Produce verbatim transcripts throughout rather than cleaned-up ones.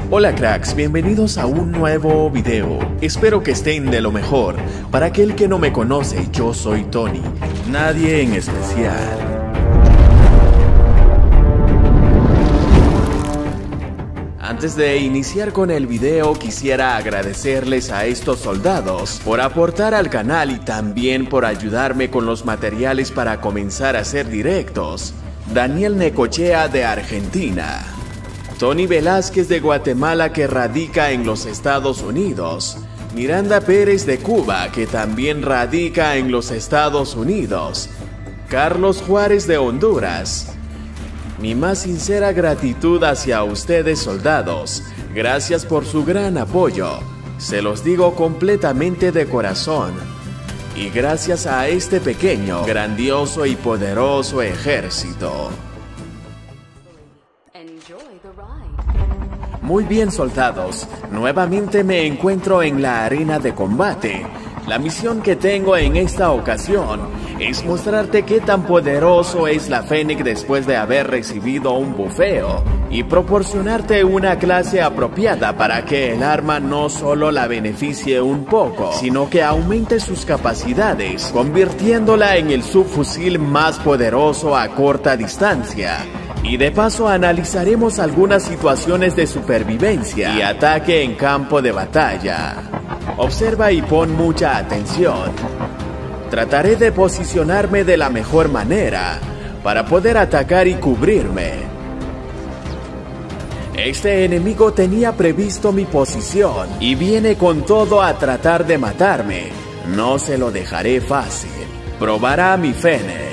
Hola cracks, bienvenidos a un nuevo video. Espero que estén de lo mejor. Para aquel que no me conoce, yo soy Tony, nadie en especial. Antes de iniciar con el video, quisiera agradecerles a estos soldados por aportar al canal y también por ayudarme con los materiales para comenzar a hacer directos. Daniel Necochea de Argentina, Tony Velázquez de Guatemala que radica en los Estados Unidos, Miranda Pérez de Cuba que también radica en los Estados Unidos, Carlos Juárez de Honduras. Mi más sincera gratitud hacia ustedes soldados, gracias por su gran apoyo, se los digo completamente de corazón. Y gracias a este pequeño, grandioso y poderoso ejército. Muy bien soldados, nuevamente me encuentro en la arena de combate. La misión que tengo en esta ocasión es mostrarte qué tan poderoso es la Fennec después de haber recibido un bufeo y proporcionarte una clase apropiada para que el arma no solo la beneficie un poco, sino que aumente sus capacidades, convirtiéndola en el subfusil más poderoso a corta distancia. Y de paso analizaremos algunas situaciones de supervivencia y ataque en campo de batalla. Observa y pon mucha atención. Trataré de posicionarme de la mejor manera para poder atacar y cubrirme. Este enemigo tenía previsto mi posición y viene con todo a tratar de matarme. No se lo dejaré fácil. Probará mi Fennec.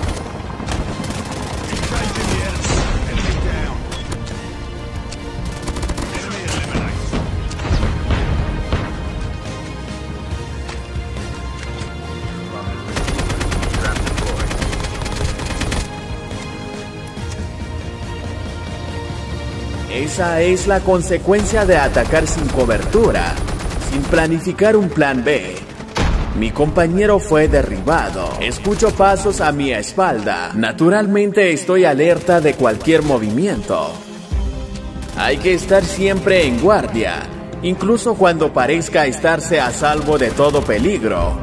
Esa es la consecuencia de atacar sin cobertura, sin planificar un plan B. Mi compañero fue derribado. Escucho pasos a mi espalda. Naturalmente estoy alerta de cualquier movimiento. Hay que estar siempre en guardia, incluso cuando parezca estarse a salvo de todo peligro.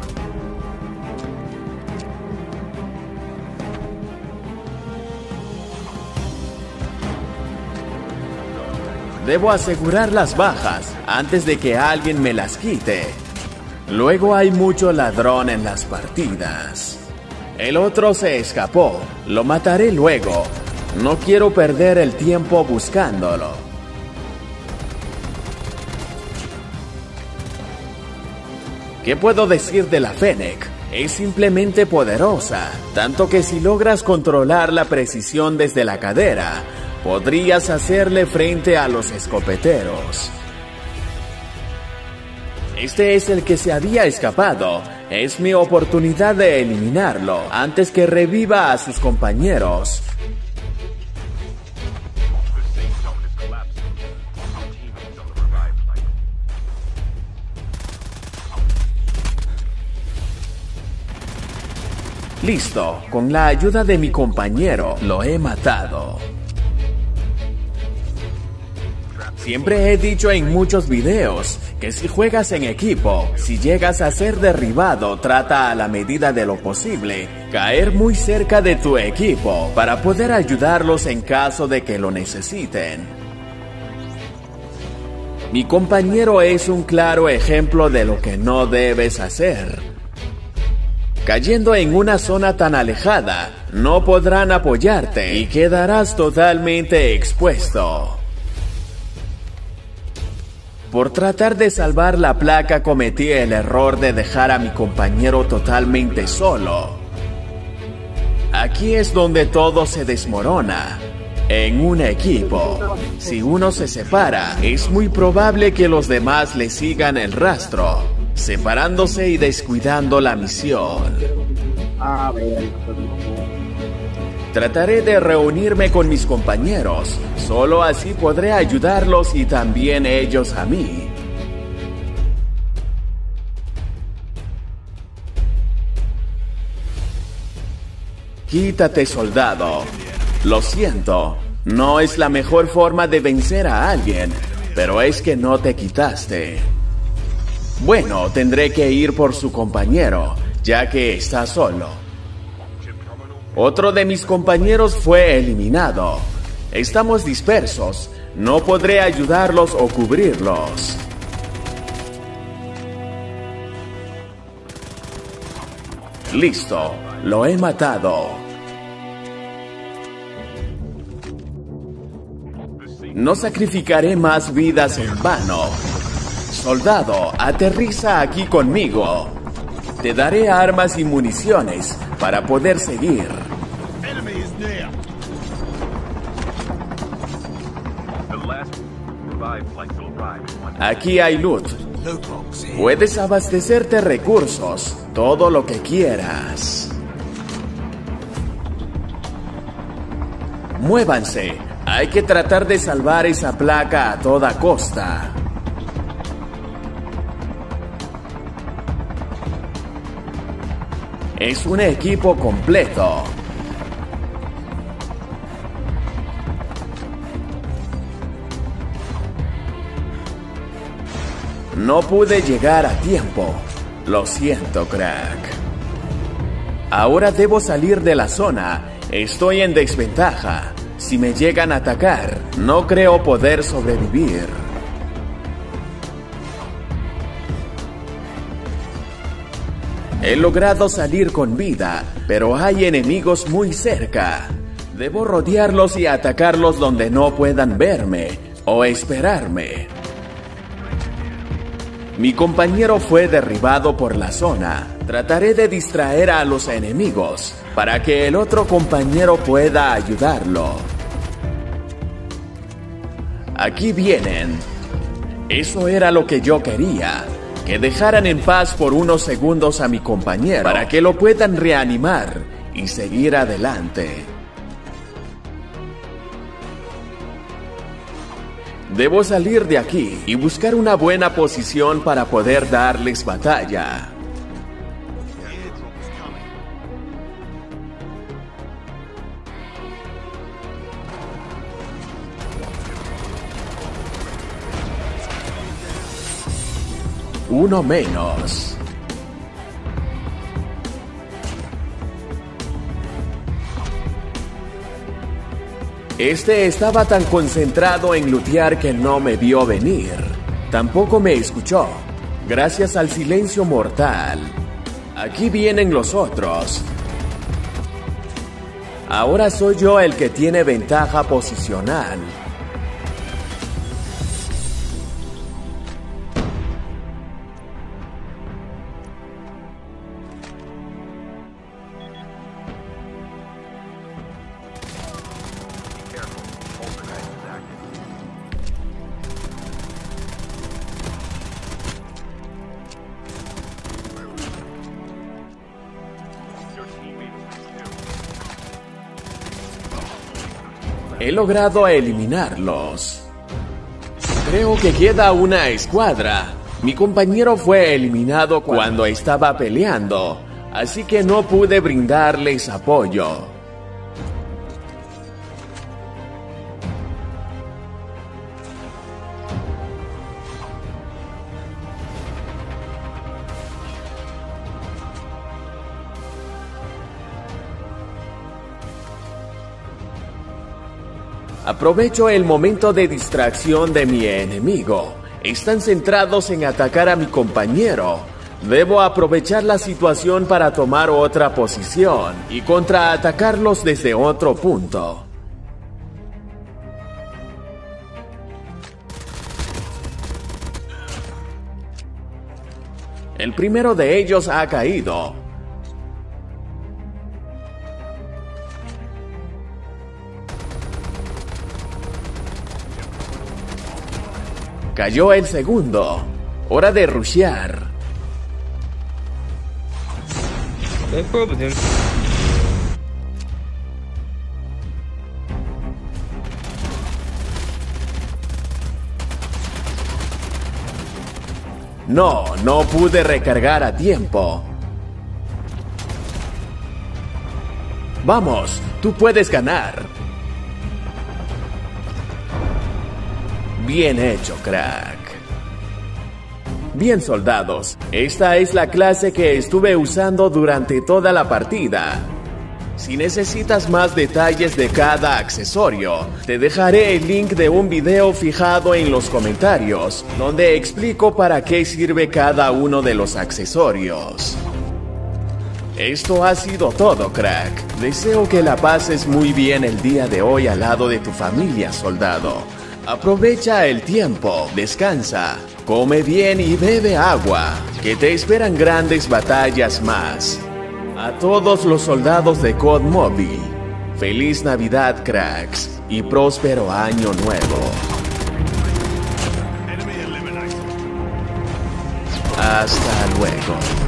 Debo asegurar las bajas antes de que alguien me las quite. Luego hay mucho ladrón en las partidas. El otro se escapó. Lo mataré luego. No quiero perder el tiempo buscándolo. ¿Qué puedo decir de la Fennec? Es simplemente poderosa, tanto que si logras controlar la precisión desde la cadera, podrías hacerle frente a los escopeteros. Este es el que se había escapado. Es mi oportunidad de eliminarlo antes que reviva a sus compañeros. Listo, con la ayuda de mi compañero lo he matado. Siempre he dicho en muchos videos que si juegas en equipo, si llegas a ser derribado, trata a la medida de lo posible caer muy cerca de tu equipo para poder ayudarlos en caso de que lo necesiten. Mi compañero es un claro ejemplo de lo que no debes hacer. Cayendo en una zona tan alejada, no podrán apoyarte y quedarás totalmente expuesto. Por tratar de salvar la placa cometí el error de dejar a mi compañero totalmente solo. Aquí es donde todo se desmorona. En un equipo, si uno se separa, es muy probable que los demás le sigan el rastro, separándose y descuidando la misión. Trataré de reunirme con mis compañeros, solo así podré ayudarlos y también ellos a mí. Quítate, soldado. Lo siento, No es la mejor forma de vencer a alguien, pero es que no te quitaste. Bueno, tendré que ir por su compañero, ya que está solo. Otro de mis compañeros fue eliminado. Estamos dispersos. No podré ayudarlos o cubrirlos. Listo, lo he matado. No sacrificaré más vidas en vano. Soldado, aterriza aquí conmigo. Te daré armas y municiones para poder seguir. Aquí hay loot. Puedes abastecerte recursos, todo lo que quieras. Muévanse, hay que tratar de salvar esa placa a toda costa. Es un equipo completo. No pude llegar a tiempo. Lo siento, crack. Ahora debo salir de la zona. Estoy en desventaja. Si me llegan a atacar, no creo poder sobrevivir. He logrado salir con vida, pero hay enemigos muy cerca. Debo rodearlos y atacarlos donde no puedan verme o esperarme. Mi compañero fue derribado por la zona. Trataré de distraer a los enemigos para que el otro compañero pueda ayudarlo. Aquí vienen. Eso era lo que yo quería. Que dejaran en paz por unos segundos a mi compañero para que lo puedan reanimar y seguir adelante. Debo salir de aquí y buscar una buena posición para poder darles batalla. Uno menos. Este estaba tan concentrado en lootear que no me vio venir. Tampoco me escuchó, gracias al silencio mortal. Aquí vienen los otros. Ahora soy yo el que tiene ventaja posicional. He logrado eliminarlos. Creo que queda una escuadra. Mi compañero fue eliminado cuando estaba peleando, así que no pude brindarles apoyo. Aprovecho el momento de distracción de mi enemigo. Están centrados en atacar a mi compañero. Debo aprovechar la situación para tomar otra posición y contraatacarlos desde otro punto. El primero de ellos ha caído. Cayó el segundo. Hora de rushear. No, no pude recargar a tiempo. Vamos, tú puedes ganar. Bien hecho, crack. Bien, soldados, esta es la clase que estuve usando durante toda la partida. Si necesitas más detalles de cada accesorio, te dejaré el link de un video fijado en los comentarios, donde explico para qué sirve cada uno de los accesorios. Esto ha sido todo, crack. Deseo que la pases muy bien el día de hoy al lado de tu familia, soldado. Aprovecha el tiempo, descansa, come bien y bebe agua, que te esperan grandes batallas más. A todos los soldados de C O D Mobile, feliz Navidad, cracks, y próspero año nuevo. Hasta luego.